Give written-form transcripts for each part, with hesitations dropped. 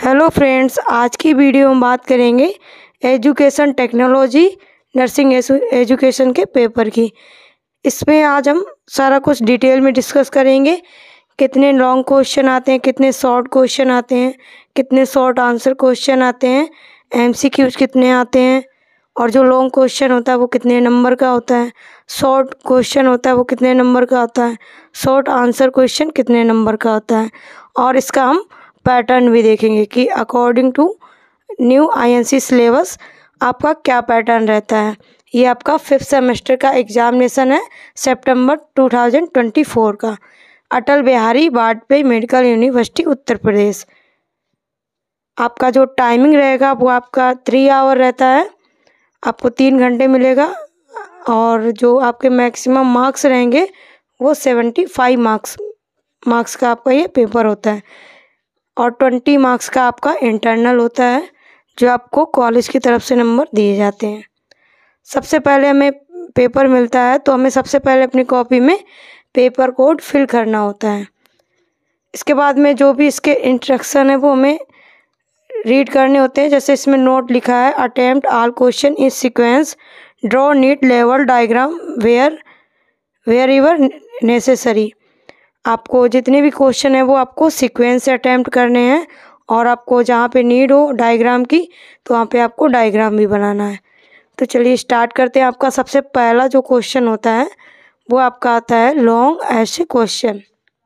Hello friends, आज की video में बात करेंगे एजुकेशन टेक्नोलॉजी नर्सिंग एजुकेशन के पेपर की। इसमें आज हम सारा कुछ डिटेल में डिस्कस करेंगे। कितने लॉन्ग क्वेश्चन आते हैं, कितने शॉर्ट क्वेश्चन आते हैं, कितने शॉर्ट आंसर क्वेश्चन आते हैं, एमसीक्यूज कितने आते हैं, और जो लॉन्ग क्वेश्चन होता है वो कितने नंबर का होता है, शॉर्ट क्वेश्चन होता है वो कितने नंबर का होता है, शॉर्ट आंसर क्वेश्चन कितने नंबर का होता है, और इसका हम पैटर्न भी देखेंगे कि according to new INC syllabus आपका क्या पैटर्न रहता है। ये आपका 5th सेमेस्टर का एग्जामिनेशन है सितंबर 2024 का, अटल बिहारी वाजपेयी मेडिकल यूनिवर्सिटी उत्तर प्रदेश। आपका जो टाइमिंग रहेगा वो आपका 3 आवर रहता है, आपको 3 घंटे मिलेगा, और जो आपके मैक्सिमम मार्क्स रहेंगे वो 75 मार्क्स का आपका ये पेपर होता है, और 20 मार्क्स का आपका इंटरनल होता है जो आपको कॉलेज की तरफ से नंबर दिए जाते हैं। सबसे पहले हमें पेपर मिलता है तो हमें सबसे पहले अपनी कॉपी में पेपर कोड फिल करना होता है। इसके बाद में जो भी इसके इंस्ट्रक्शन है वो हमें रीड करने होते हैं। जैसे इसमें नोट लिखा है, attempt all question in sequence, draw neat level diagram wherever necessary. आपको जितने भी क्वेश्चन है वो आपको सीक्वेंस से अटेम्प्ट करने हैं, और आपको जहाँ पे नीड हो डायग्राम की तो वहाँ पे आपको डायग्राम भी बनाना है। तो चलिए स्टार्ट करते हैं। आपका सबसे पहला जो क्वेश्चन होता है वो आपका आता है लॉन्ग ऐसे क्वेश्चन।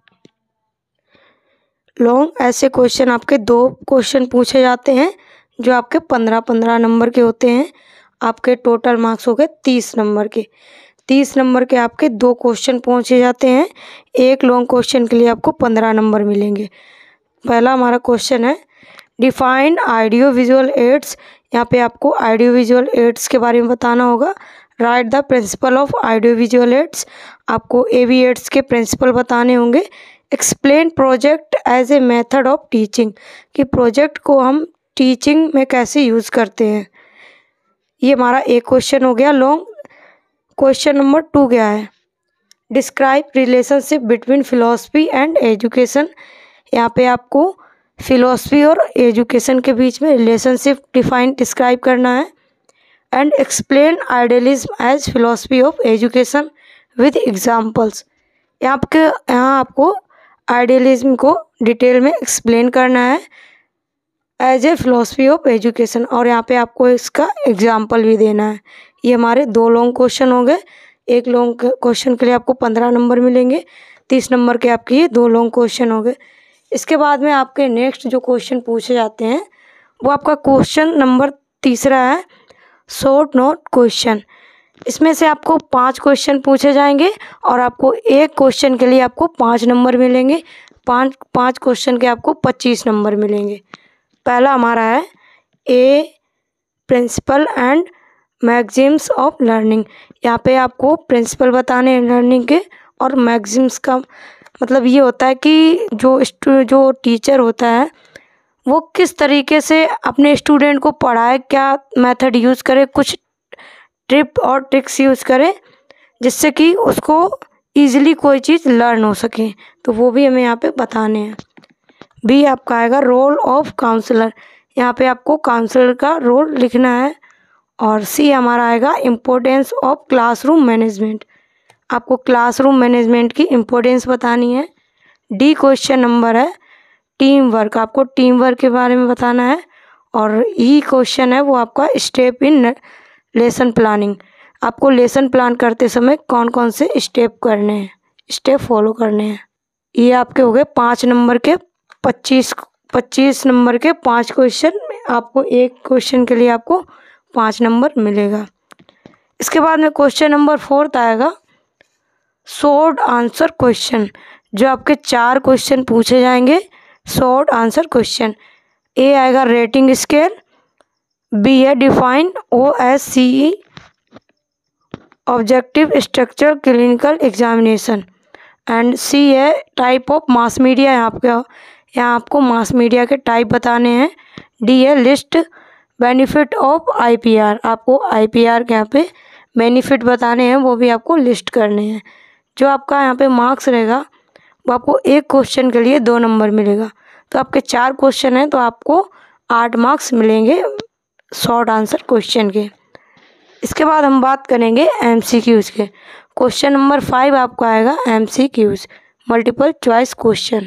लॉन्ग ऐसे क्वेश्चन आपके 2 क्वेश्चन पूछे जाते हैं जो आपके 15-15 नंबर के होते हैं। आपके टोटल मार्क्स हो गए 30 नंबर के। 30 नंबर के आपके 2 क्वेश्चन पूछे जाते हैं। एक लॉन्ग क्वेश्चन के लिए आपको 15 नंबर मिलेंगे। पहला हमारा क्वेश्चन है डिफाइंड ऑडियो विजुअल एड्स। यहाँ पे आपको ऑडियो विजुअल एड्स के बारे में बताना होगा। Write the principle of audio visual aids. आपको एवी एड्स के प्रिंसिपल बताने होंगे। Explain project as a method of teaching, कि प्रोजेक्ट को हम टीचिंग में कैसे यूज़ करते हैं। ये हमारा एक क्वेश्चन हो गया लॉन्ग। क्वेश्चन नंबर 2 क्या है, describe relationship between philosophy and education. यहाँ पे आपको फिलॉसफी और एजुकेशन के बीच में रिलेशनशिप डिस्क्राइब करना है। And explain idealism as philosophy of education with examples. यहाँ आपको आइडियलिज्म को डिटेल में एक्सप्लेन करना है as a philosophy of education, और यहाँ पे आपको इसका एग्जाम्पल भी देना है। ये हमारे 2 लॉन्ग क्वेश्चन हो गए। एक लॉन्ग क्वेश्चन के लिए आपको 15 नंबर मिलेंगे, 30 नंबर के आपके ये 2 लॉन्ग क्वेश्चन हो गए। इसके बाद में आपके नेक्स्ट जो क्वेश्चन पूछे जाते हैं वो आपका क्वेश्चन नंबर 3 है शॉर्ट नोट क्वेश्चन। इसमें से आपको 5 क्वेश्चन पूछे जाएंगे, और आपको एक क्वेश्चन के लिए आपको 5 नंबर मिलेंगे। 5 क्वेश्चन के आपको 25 नंबर मिलेंगे। पहला हमारा है A principle and maxims of learning. यहाँ पे आपको प्रिंसिपल बताने हैं लर्निंग के, और मैगजिम्स का मतलब ये होता है कि जो टीचर होता है वो किस तरीके से अपने स्टूडेंट को पढ़ाए, क्या मेथड यूज़ करे, कुछ टिप और ट्रिक्स यूज़ करे जिससे कि उसको ईजिली कोई चीज़ लर्न हो सके, तो वो भी हमें यहाँ पे बताने हैं। बी आपका आएगा रोल ऑफ काउंसलर। यहाँ पे आपको काउंसलर का रोल लिखना है। और सी हमारा आएगा इम्पोर्टेंस ऑफ क्लासरूम मैनेजमेंट। आपको क्लासरूम मैनेजमेंट की इम्पोर्टेंस बतानी है। डी क्वेश्चन नंबर है टीम वर्क। आपको टीम वर्क के बारे में बताना है। और ई क्वेश्चन है वो आपका स्टेप इन लेसन प्लानिंग। आपको लेसन प्लान करते समय कौन कौन से स्टेप फॉलो करने हैं। ये आपके हो गए 5 नंबर के 25 नंबर के 5 क्वेश्चन। आपको एक क्वेश्चन के लिए आपको 5 नंबर मिलेगा। इसके बाद में क्वेश्चन नंबर 4 आएगा शॉर्ट आंसर क्वेश्चन, जो आपके 4 क्वेश्चन पूछे जाएंगे शॉर्ट आंसर क्वेश्चन। ए आएगा रेटिंग स्केल, बी है define OSCE objective structure clinical examination, and C है टाइप ऑफ मास मीडिया। यहाँ आपको मास मीडिया के टाइप बताने हैं। डी है लिस्ट बेनिफिट ऑफ IPR। आपको IPR के यहाँ पे बेनिफिट बताने हैं, वो भी आपको लिस्ट करने हैं। जो आपका यहाँ पे मार्क्स रहेगा वो आपको एक क्वेश्चन के लिए 2 नंबर मिलेगा। तो आपके 4 क्वेश्चन हैं तो आपको 8 मार्क्स मिलेंगे शॉर्ट आंसर क्वेश्चन के। इसके बाद हम बात करेंगे MCQs के। क्वेश्चन नंबर 5 आपका आएगा MCQs, multiple choice question.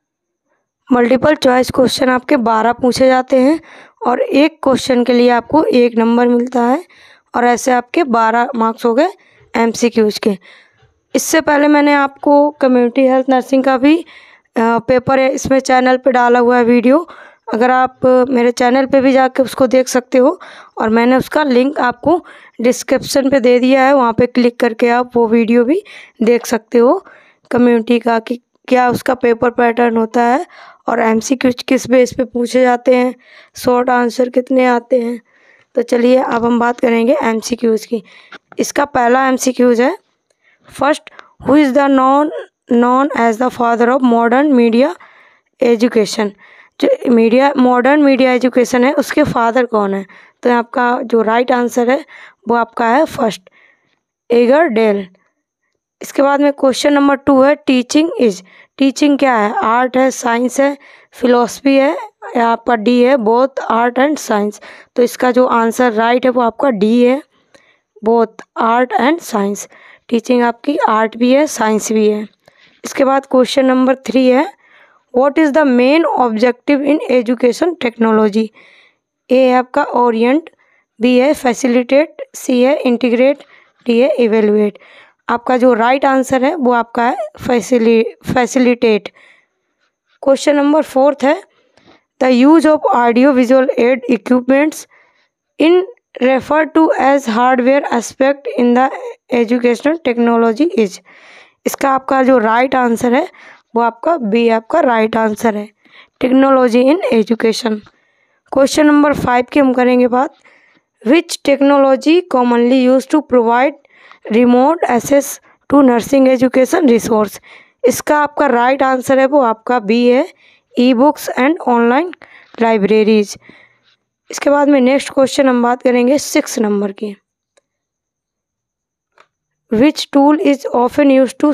Multiple choice question आपके 12 पूछे जाते हैं और एक क्वेश्चन के लिए आपको 1 नंबर मिलता है और ऐसे आपके 12 मार्क्स हो गए MCQs के। इससे पहले मैंने आपको कम्युनिटी हेल्थ नर्सिंग का भी पेपर है इसमें चैनल पे डाला हुआ है वीडियो, अगर आप मेरे चैनल पे भी जाके उसको देख सकते हो और मैंने उसका लिंक आपको डिस्क्रिप्शन पे दे दिया है, वहाँ पे क्लिक करके आप वो वीडियो भी देख सकते हो कम्युनिटी का कि क्या उसका पेपर पैटर्न होता है और MCQ किस बेस पे पूछे जाते हैं, शॉर्ट आंसर कितने आते हैं। तो चलिए अब हम बात करेंगे MCQs की। इसका पहला MCQs है, first who is the known as the father of modern media education. जो मॉडर्न मीडिया एजुकेशन है उसके फादर कौन है? तो आपका जो राइट आंसर है वो आपका है फर्स्ट एगर डेल। इसके बाद में क्वेश्चन नंबर 2 है टीचिंग इज। टीचिंग क्या है? आर्ट है, साइंस है, फिलॉसफी है या आपका डी है बोथ आर्ट एंड साइंस। तो इसका जो आंसर राइट है वो आपका डी है, both art and science. Teaching आपकी आर्ट भी है साइंस भी है। इसके बाद क्वेश्चन नंबर 3 है what is the main objective in education technology. A है आपका ओरिएंट, बी है फैसिलिटेट, सी है इंटीग्रेट, डी है इवेलुएट। आपका जो राइट आंसर है वो आपका है फैसिलिटेट। क्वेश्चन नंबर 4 है the use of audio visual aid equipments in refer to as hardware aspect in the educational technology is. इसका आपका जो राइट आंसर है वो आपका बी आपका राइट आंसर है, technology in education. Question number 5 की हम करेंगे बात, which technology commonly use to provide remote access to nursing education resource. इसका आपका राइट आंसर है वो आपका बी है, e books and online libraries. इसके बाद में नेक्स्ट क्वेश्चन हम बात करेंगे 6 नंबर की, which tool is often use to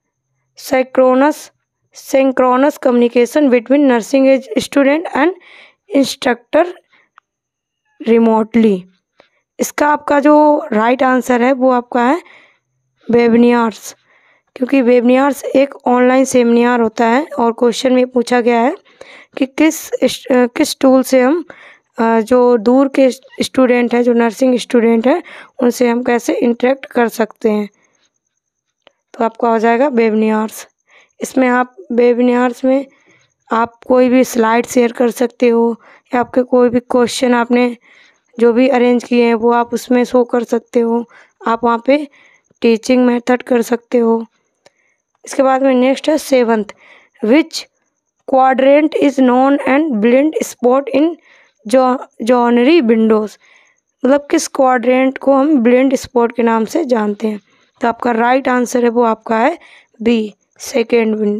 synchronous communication between nursing as student and instructor remotely. इसका आपका जो राइट आंसर है वो आपका है वेबिनार्स, क्योंकि वेबिनार्स एक ऑनलाइन सेमिनार होता है और क्वेश्चन में पूछा गया है कि किस टूल से हम जो दूर के स्टूडेंट हैं, जो नर्सिंग स्टूडेंट हैं, उनसे हम कैसे इंटरेक्ट कर सकते हैं। तो आपका हो जाएगा वेबिनार्स। इसमें आप वेबिनार्स में आप कोई भी स्लाइड शेयर कर सकते हो या आपके कोई भी क्वेश्चन आपने जो भी अरेंज किए हैं वो आप उसमें शो कर सकते हो। आप वहाँ पे टीचिंग मेथड कर सकते हो। इसके बाद में नेक्स्ट है 7th, which quadrant is known and blind spot in Johari windows. मतलब किस क्वाड्रेंट को हम ब्लिंड स्पॉट के नाम से जानते हैं। तो आपका राइट आंसर है वो आपका है बी, सेकेंड विंड।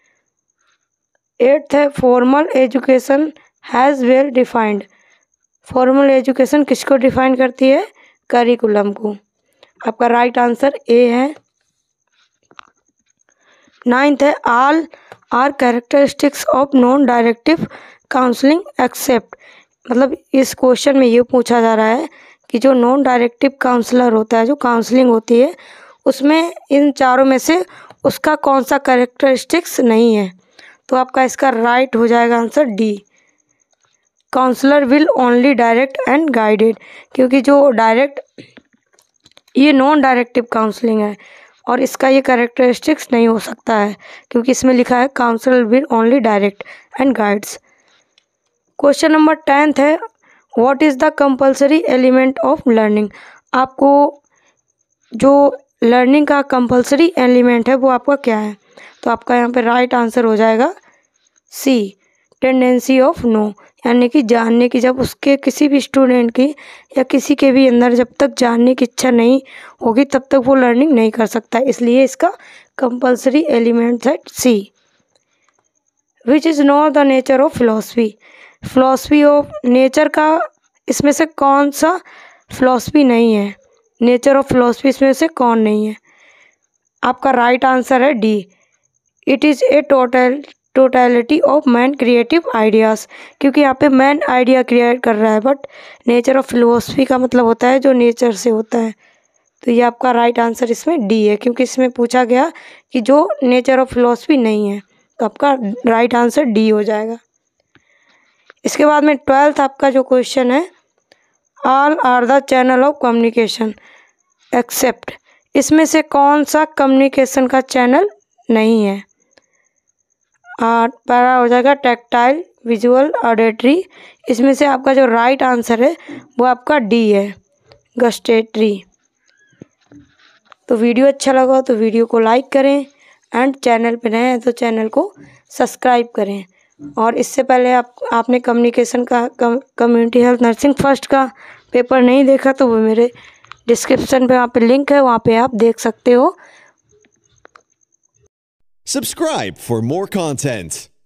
8th है formal education has well defined. Formal education किसको डिफाइन करती है? करिकुलम को। आपका राइट आंसर ए है। 9th है all are characteristics of non directive counselling except. मतलब इस क्वेश्चन में ये पूछा जा रहा है कि जो नॉन डायरेक्टिव काउंसलर होता है, जो काउंसलिंग होती है, उसमें इन चारों में से उसका कौन सा कैरेक्टरिस्टिक्स नहीं है। तो आपका इसका राइट हो जाएगा answer D, counsellor will only direct and guided. क्योंकि जो डायरेक्ट, ये नॉन डायरेक्टिव काउंसलिंग है और इसका ये कैरेक्टरिस्टिक्स नहीं हो सकता है, क्योंकि इसमें लिखा है counsellor will only direct and guides. Question number 10th है what is the compulsory element of learning. आपको जो लर्निंग का कंपलसरी एलिमेंट है वो आपका क्या है। तो आपका यहाँ पे राइट आंसर हो जाएगा सी, टेंडेंसी ऑफ नो। यानी कि जानने की, जब उसके किसी भी स्टूडेंट की या किसी के भी अंदर जब तक जानने की इच्छा नहीं होगी तब तक वो लर्निंग नहीं कर सकता, इसलिए इसका कंपलसरी एलिमेंट है C. Which is not the nature of philosophy. Philosophy of nature का इसमें से कौन सा फिलॉसफी नहीं है, नेचर ऑफ फिलॉसफी इसमें से कौन नहीं है। आपका राइट आंसर है D, it is a totality of man creative ideas, क्योंकि यहाँ पे मैन आइडिया क्रिएट कर रहा है, बट नेचर ऑफ फिलोसफी का मतलब होता है जो नेचर से होता है। तो ये आपका राइट आंसर इसमें डी है, क्योंकि इसमें पूछा गया कि जो नेचर ऑफ फिलोसफी नहीं है, तो आपका राइट आंसर डी हो जाएगा। इसके बाद में 12th आपका जो क्वेश्चन है, all are the channel of communication except, इसमें से कौन सा कम्युनिकेशन का चैनल नहीं है? पहला हो जाएगा टैक्टाइल, विजुअल, ऑडिटरी। इसमें से आपका जो राइट आंसर है वो आपका डी है, गस्टेटरी। तो वीडियो अच्छा लगा तो वीडियो को लाइक करें एंड चैनल पे नए हैं तो चैनल को सब्सक्राइब करें। और इससे पहले आपने कम्युनिकेशन का कम्युनिटी हेल्थ नर्सिंग फर्स्ट का पेपर नहीं देखा तो वो मेरे डिस्क्रिप्शन पे वहाँ पे लिंक है, वहाँ पे आप देख सकते हो। Subscribe for more content.